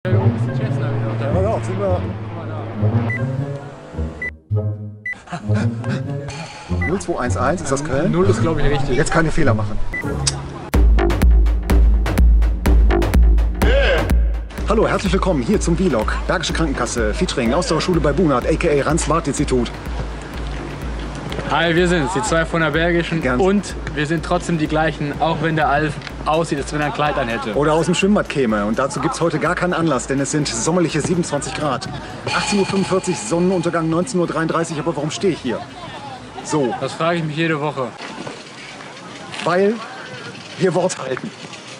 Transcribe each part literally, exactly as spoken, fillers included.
Pass auf, sind wir... null zwei eins eins, ist das Köln? null ist, glaube ich, richtig. Jetzt keine Fehler machen. Hallo, herzlich willkommen hier zum Vlog. Bergische Krankenkasse, Featuring, Ausdauerschule bei Bunert, aka Rand-Smart-Institut. Hi, wir sind's, die zwei von der Bergischen. Ganz. Und wir sind trotzdem die gleichen, auch wenn der Alf aussieht, als wenn er ein Kleid anhätte. Oder aus dem Schwimmbad käme. Und dazu gibt es heute gar keinen Anlass, denn es sind sommerliche siebenundzwanzig Grad. achtzehn Uhr fünfundvierzig, Sonnenuntergang neunzehn Uhr dreiunddreißig. Aber warum stehe ich hier? So, Das frage ich mich jede Woche. weil wir Wort halten.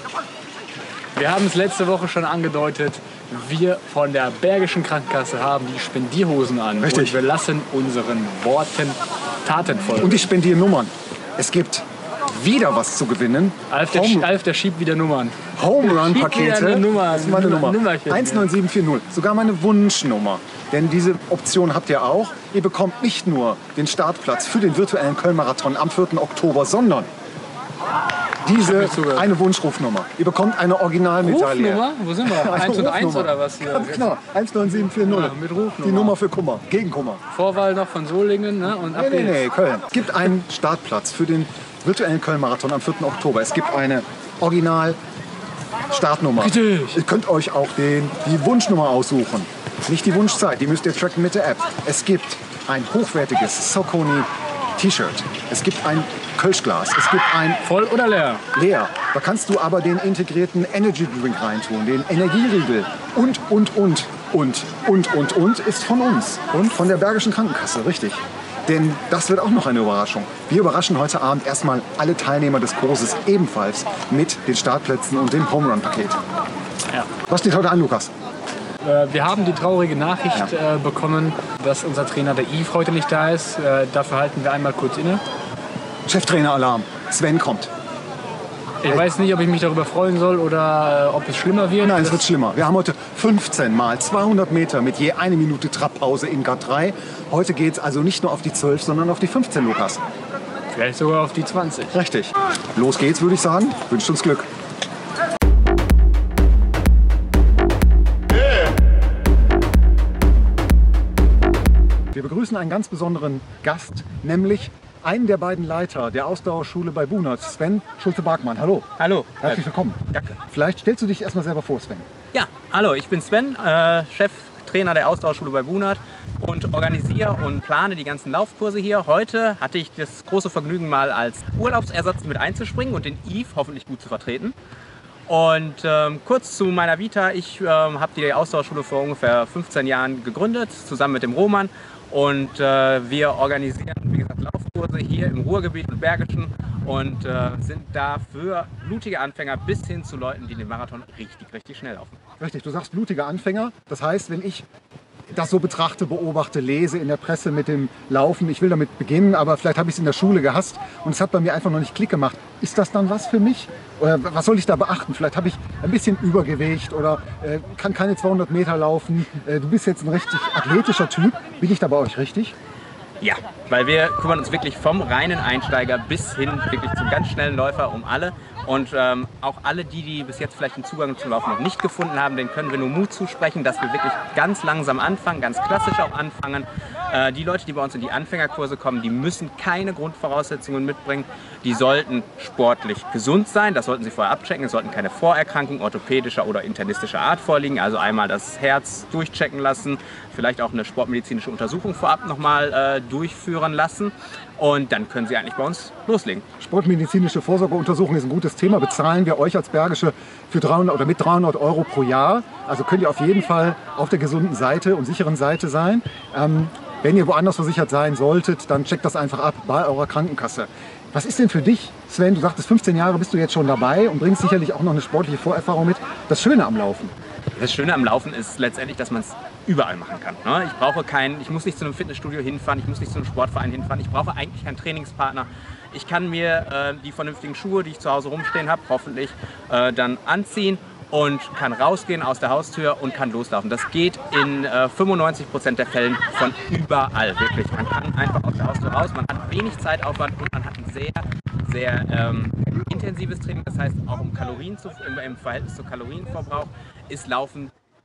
Wir haben es letzte Woche schon angedeutet, wir von der Bergischen Krankenkasse haben die Spendierhosen an. Richtig. Und wir lassen unseren Worten Taten folgen. Und ich spendiere Nummern. Es gibt wieder was zu gewinnen. Alf, der, Home, Alf, der schiebt wieder Nummern. Home Run schiebt wieder Pakete. eine Nummer, Das ist meine ein Nummer. Nummerchen. eins neun sieben vier null. Sogar meine Wunschnummer. Denn diese Option habt ihr auch. Ihr bekommt nicht nur den Startplatz für den virtuellen Köln-Marathon am vierten Oktober, sondern diese eine Wunschrufnummer. Ihr bekommt eine Originalmedaille. Rufnummer? Wo sind wir? Eine eins und eins Rufnummer. oder was hier? Ganz genau. eins neun sieben vier null. Ja, mit Rufnummer. Die Nummer für Kummer. Gegen Kummer. Vorwahl noch von Solingen, ne? Und ab Nee, nee, geht's. nee, Köln. Es gibt einen Startplatz für den virtuellen Köln-Marathon am vierten Oktober. Es gibt eine Original-Startnummer. Richtig. Ihr könnt euch auch den, die Wunschnummer aussuchen. Nicht die Wunschzeit, die müsst ihr tracken mit der App. Es gibt ein hochwertiges Saucony T-Shirt. Es gibt ein Kölschglas. Es gibt ein Voll oder leer? leer. Da kannst du aber den integrierten Energy Drink reintun, den Energieriegel und, und, und, und, und, und, und ist von uns. Und von der Bergischen Krankenkasse, richtig. Denn das wird auch noch eine Überraschung. Wir überraschen heute Abend erstmal alle Teilnehmer des Kurses ebenfalls mit den Startplätzen und dem Home Run Paket. Ja. Was steht heute an, Lukas? Äh, Wir haben die traurige Nachricht äh, bekommen, dass unser Trainer, der Yves, heute nicht da ist. Äh, dafür halten wir einmal kurz inne. Cheftrainer-Alarm. Sven kommt. Ich weiß nicht, ob ich mich darüber freuen soll oder äh, ob es schlimmer wird. Nein, es Das- wird schlimmer. Wir haben heute fünfzehn mal zweihundert Meter mit je eine Minute Trabpause in G A T drei. Heute geht es also nicht nur auf die zwölf, sondern auf die fünfzehn, Lukas. Vielleicht sogar auf die zwanzig. Richtig. Los geht's, würde ich sagen. Wünscht uns Glück. Wir begrüßen einen ganz besonderen Gast, nämlich einen der beiden Leiter der Ausdauerschule bei Bunert, Sven Schulze-Barkmann. Hallo. Hallo. Herzlich willkommen. Danke. Vielleicht stellst du dich erstmal selber vor, Sven. Ja, hallo, ich bin Sven, äh, Cheftrainer der Ausdauerschule bei Bunert und organisiere und plane die ganzen Laufkurse hier. Heute hatte ich das große Vergnügen, mal als Urlaubsersatz mit einzuspringen und den Yves hoffentlich gut zu vertreten. Und ähm, kurz zu meiner Vita, ich ähm, habe die Ausdauerschule vor ungefähr fünfzehn Jahren gegründet, zusammen mit dem Roman. Und äh, wir organisieren, wie gesagt, Laufkurse hier im Ruhrgebiet und Bergischen und äh, sind da für blutige Anfänger bis hin zu Leuten, die den Marathon richtig, richtig schnell laufen. Richtig, du sagst blutiger Anfänger. Das heißt, wenn ich das so betrachte, beobachte, lese in der Presse mit dem Laufen, ich will damit beginnen, aber vielleicht habe ich es in der Schule gehasst und es hat bei mir einfach noch nicht Klick gemacht. Ist das dann was für mich? Oder was soll ich da beachten? Vielleicht habe ich ein bisschen Übergewicht oder äh, kann keine zweihundert Meter laufen. Äh, du bist jetzt ein richtig athletischer Typ. Bin ich da bei euch richtig? Ja, weil wir kümmern uns wirklich vom reinen Einsteiger bis hin wirklich zum ganz schnellen Läufer um alle. Und ähm, auch alle die, die bis jetzt vielleicht den Zugang zum Laufen noch nicht gefunden haben, denen können wir nur Mut zusprechen, dass wir wirklich ganz langsam anfangen, ganz klassisch auch anfangen. Äh, die Leute, die bei uns in die Anfängerkurse kommen, die müssen keine Grundvoraussetzungen mitbringen. Die sollten sportlich gesund sein, das sollten sie vorher abchecken. Es sollten keine Vorerkrankungen orthopädischer oder internistischer Art vorliegen. Also einmal das Herz durchchecken lassen, vielleicht auch eine sportmedizinische Untersuchung vorab nochmal äh, durchführen lassen. Und dann können Sie eigentlich bei uns loslegen. Sportmedizinische Vorsorgeuntersuchung ist ein gutes Thema. Bezahlen wir euch als Bergische für dreihundert oder mit dreihundert Euro pro Jahr. Also könnt ihr auf jeden Fall auf der gesunden Seite und sicheren Seite sein. Ähm, wenn ihr woanders versichert sein solltet, dann checkt das einfach ab bei eurer Krankenkasse. Was ist denn für dich, Sven, du sagtest, fünfzehn Jahre bist du jetzt schon dabei und bringst sicherlich auch noch eine sportliche Vorerfahrung mit. Das Schöne am Laufen? Das Schöne am Laufen ist letztendlich, dass man es überall machen kann. Ne? Ich brauche keinen, ich muss nicht zu einem Fitnessstudio hinfahren, ich muss nicht zu einem Sportverein hinfahren, ich brauche eigentlich keinen Trainingspartner. Ich kann mir äh, die vernünftigen Schuhe, die ich zu Hause rumstehen habe, hoffentlich äh, dann anziehen und kann rausgehen aus der Haustür und kann loslaufen. Das geht in äh, fünfundneunzig Prozent der Fällen von überall, wirklich. Man kann einfach aus der Haustür raus, man hat wenig Zeitaufwand und man hat ein sehr, sehr ähm, intensives Training. Das heißt, auch um Kalorien zu, im, im Verhältnis zum Kalorienverbrauch ist Laufen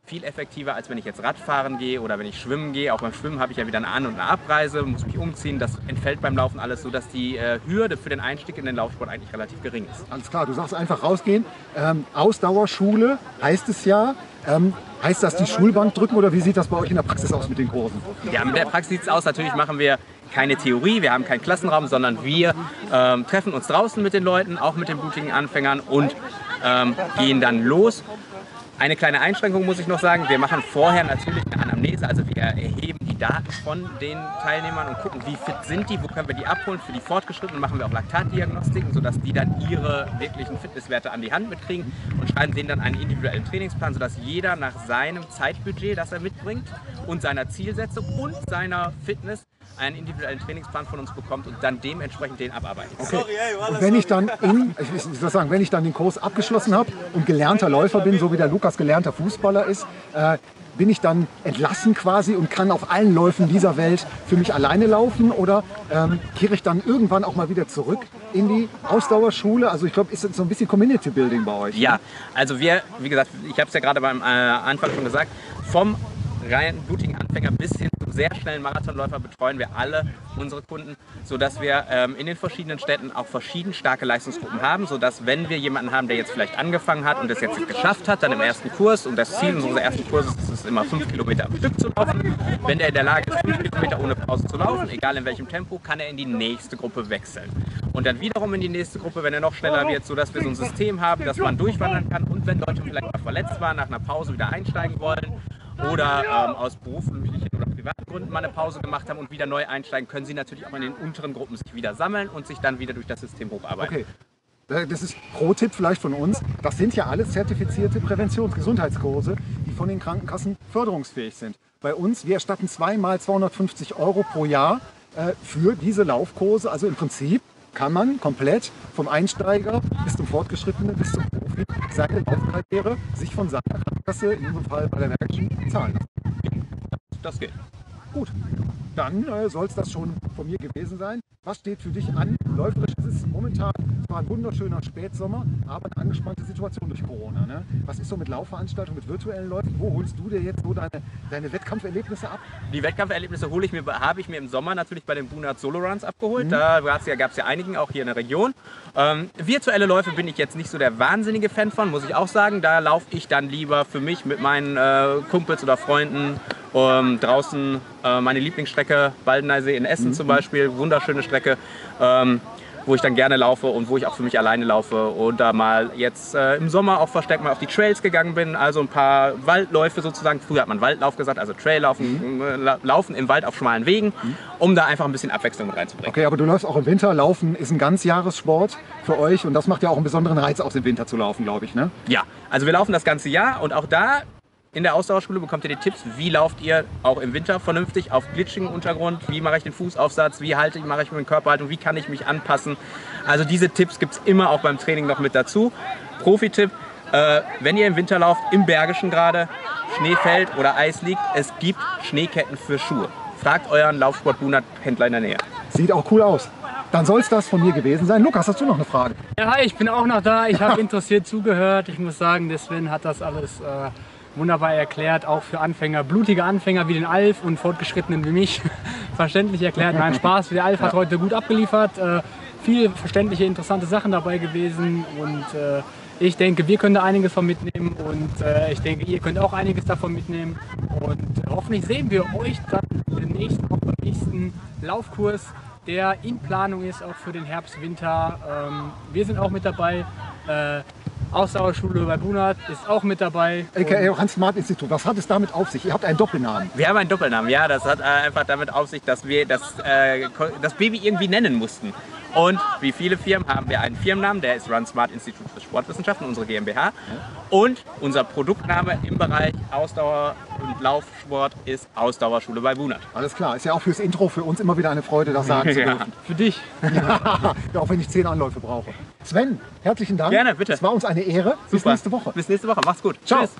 viel effektiver, als wenn ich jetzt Radfahren gehe oder wenn ich schwimmen gehe. Auch beim Schwimmen habe ich ja wieder eine An- und eine Abreise, muss mich umziehen. Das entfällt beim Laufen alles, sodass die äh, Hürde für den Einstieg in den Laufsport eigentlich relativ gering ist. Alles klar, du sagst einfach rausgehen. Ähm, Ausdauerschule heißt es ja. Ähm, heißt das die Schulbank drücken oder wie sieht das bei euch in der Praxis aus mit den Kursen? Ja, mit der Praxis sieht es aus. Natürlich machen wir keine Theorie, wir haben keinen Klassenraum, sondern wir ähm, treffen uns draußen mit den Leuten, auch mit den blutigen Anfängern und ähm, gehen dann los. Eine kleine Einschränkung muss ich noch sagen, wir machen vorher natürlich eine Anamnese, also wir erheben die Daten von den Teilnehmern und gucken, wie fit sind die, wo können wir die abholen. Für die Fortgeschrittenen machen wir auch Laktatdiagnostiken, sodass die dann ihre wirklichen Fitnesswerte an die Hand mitkriegen und schreiben denen dann einen individuellen Trainingsplan, sodass jeder nach seinem Zeitbudget, das er mitbringt und seiner Zielsetzung und seiner Fitness einen individuellen Trainingsplan von uns bekommt und dann dementsprechend den abarbeitet. Okay. Und wenn ich dann in, ich soll sagen, wenn ich dann den Kurs abgeschlossen habe und gelernter Läufer bin, so wie der Lukas gelernter Fußballer ist, äh, bin ich dann entlassen quasi und kann auf allen Läufen dieser Welt für mich alleine laufen oder ähm, kehre ich dann irgendwann auch mal wieder zurück in die Ausdauerschule? Also ich glaube, ist das so ein bisschen Community Building bei euch? Ja, also wir, wie gesagt, ich habe es ja gerade beim äh, Anfang schon gesagt, vom rein blutigen Anfänger bis hin zum sehr schnellen Marathonläufer betreuen wir alle unsere Kunden, sodass wir ähm, in den verschiedenen Städten auch verschieden starke Leistungsgruppen haben, sodass wenn wir jemanden haben, der jetzt vielleicht angefangen hat und das jetzt nicht geschafft hat, dann im ersten Kurs, und das Ziel unseres ersten Kurses ist es immer fünf Kilometer am Stück zu laufen, wenn er in der Lage ist, fünf Kilometer ohne Pause zu laufen, egal in welchem Tempo, kann er in die nächste Gruppe wechseln. Und dann wiederum in die nächste Gruppe, wenn er noch schneller wird, sodass wir so ein System haben, dass man durchwandern kann und wenn Leute vielleicht mal verletzt waren, nach einer Pause wieder einsteigen wollen, oder ähm, aus beruflichen oder privaten Gründen mal eine Pause gemacht haben und wieder neu einsteigen, können sie natürlich auch in den unteren Gruppen sich wieder sammeln und sich dann wieder durch das System hocharbeiten. Okay. Das ist Pro-Tipp vielleicht von uns. Das sind ja alles zertifizierte Präventionsgesundheitskurse, die von den Krankenkassen förderungsfähig sind. Bei uns, wir erstatten zweimal zweihundertfünfzig Euro pro Jahr äh, für diese Laufkurse. Also im Prinzip kann man komplett vom Einsteiger bis zum Fortgeschrittenen, bis zum Profi seine Laufkarriere sich von seiner Krankenkasse, in diesem Fall bei der Bergischen, zahlen lassen. Das geht. Gut, dann äh, soll es das schon von mir gewesen sein. Was steht für dich an? Läuferisch ist es momentan zwar ein wunderschöner Spätsommer, aber eine angespannte Situation durch Corona. Ne? Was ist so mit Laufveranstaltungen, mit virtuellen Läufen? Wo holst du dir jetzt so deine, deine Wettkampferlebnisse ab? Die Wettkampferlebnisse hole ich mir, habe ich mir im Sommer natürlich bei den Bunat Solo Runs abgeholt. Mhm. Da gab es ja, gab's ja einigen, auch hier in der Region. Ähm, virtuelle Läufe bin ich jetzt nicht so der wahnsinnige Fan von, muss ich auch sagen. Da laufe ich dann lieber für mich mit meinen äh, Kumpels oder Freunden ähm, draußen äh, meine Lieblingsstrecke, Baldeneysee in Essen mhm. zum Beispiel, wunderschöne Strecke, ähm, wo ich dann gerne laufe und wo ich auch für mich alleine laufe und da mal jetzt äh, im Sommer auch verstärkt mal auf die Trails gegangen bin, also ein paar Waldläufe sozusagen, früher hat man Waldlauf gesagt, also Traillaufen, mhm. äh, Laufen im Wald auf schmalen Wegen, mhm. um da einfach ein bisschen Abwechslung mit reinzubringen. Okay, aber du läufst auch im Winter, Laufen ist ein Ganzjahressport für euch und das macht ja auch einen besonderen Reiz aus, im Winter zu laufen, glaube ich, ne? Ja, also wir laufen das ganze Jahr und auch da in der Ausdauerschule bekommt ihr die Tipps, wie lauft ihr auch im Winter vernünftig auf glitschigem Untergrund, wie mache ich den Fußaufsatz, wie halte ich, mache ich meine Körperhaltung, wie kann ich mich anpassen. Also diese Tipps gibt es immer auch beim Training noch mit dazu. Profi-Tipp, äh, wenn ihr im Winter lauft, im Bergischen gerade, Schnee fällt oder Eis liegt, es gibt Schneeketten für Schuhe. Fragt euren Laufsport-Bunat-Händler in der Nähe. Sieht auch cool aus. Dann soll es das von mir gewesen sein. Lukas, hast du noch eine Frage? Ja, hi, ich bin auch noch da. Ich habe interessiert zugehört. Ich muss sagen, der Sven hat das alles äh, wunderbar erklärt, auch für Anfänger, blutige Anfänger wie den Alf und Fortgeschrittenen wie mich, verständlich erklärt. Nein, Spaß, der Alf hat heute gut abgeliefert, äh, viele verständliche, interessante Sachen dabei gewesen und äh, ich denke, wir können da einiges von mitnehmen und äh, ich denke, ihr könnt auch einiges davon mitnehmen und äh, hoffentlich sehen wir euch dann demnächst auch beim nächsten Laufkurs, der in Planung ist, auch für den Herbst, Winter. Ähm, wir sind auch mit dabei. Äh, Ausdauerschule bei Bunat ist auch mit dabei. A K A Hans-Smart-Institut, was hat es damit auf sich? Ihr habt einen Doppelnamen. Wir haben einen Doppelnamen, ja. Das hat äh, einfach damit auf sich, dass wir das, äh, das Baby irgendwie nennen mussten. Und wie viele Firmen haben wir einen Firmennamen, der ist Run Smart Institut für Sportwissenschaften, unsere GmbH. Und unser Produktname im Bereich Ausdauer und Laufsport ist Ausdauerschule bei Bunat. Alles klar, ist ja auch fürs Intro für uns immer wieder eine Freude, das sagen zu dürfen. Ja. Für dich. Ja, auch wenn ich zehn Anläufe brauche. Sven, herzlichen Dank. Gerne, bitte. Es war uns eine Ehre. Bis Super. nächste Woche. Bis nächste Woche. Mach's gut. Ciao. Tschüss.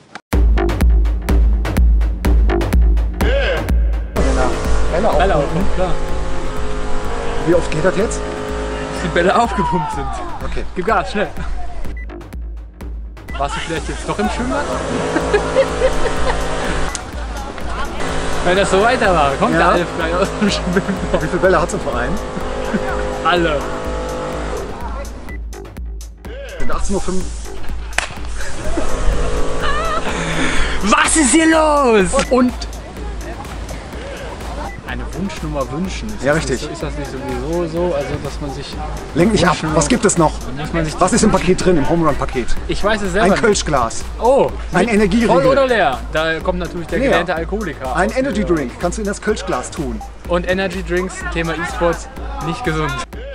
Bälle aufpumpen. Bälle aufpumpen, klar. Wie oft geht das jetzt? Bis die Bälle aufgepumpt sind. Okay. Gib Gas, schnell. Warst du vielleicht jetzt doch im Schwimmbad? Wenn das so weiter war, kommt Ja. der Alf gleich aus dem Schwimmbad. Wie viele Bälle hat es im Verein? Alle. Sind achtzehn Uhr fünf. Was ist hier los? Und eine Wunschnummer wünschen. Ist Ja, das richtig. Nicht so, ist das nicht sowieso so, also dass man sich... Lenk nicht ab. Wunschnummer- Was gibt es noch? Muss man sich Was ist im Paket drin, im Home Run Paket? Ich weiß es selber Ein nicht. Kölschglas, Oh, ein Energieriegel. voll oder leer? Da kommt natürlich der Leer. gelernte Alkoholiker. ein aus. Energy Drink. Kannst du in das Kölschglas tun. Und Energy Drinks, Thema E-Sports, nicht gesund.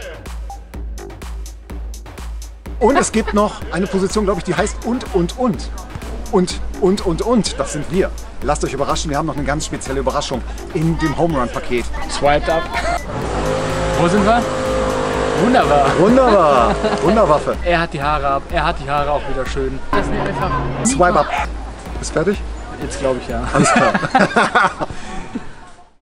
Und es gibt noch eine Position, glaube ich, die heißt und, und, und. Und, und, und, und. Das sind wir. Lasst euch überraschen, wir haben noch eine ganz spezielle Überraschung in dem Home Run Paket. Swiped up. Wo sind wir? Wunderbar. Wunderbar. Wunderwaffe. Er hat die Haare ab, er hat die Haare auch wieder schön. Das ist einfach. Swipe up. Bist fertig? Jetzt glaube ich ja. Alles klar.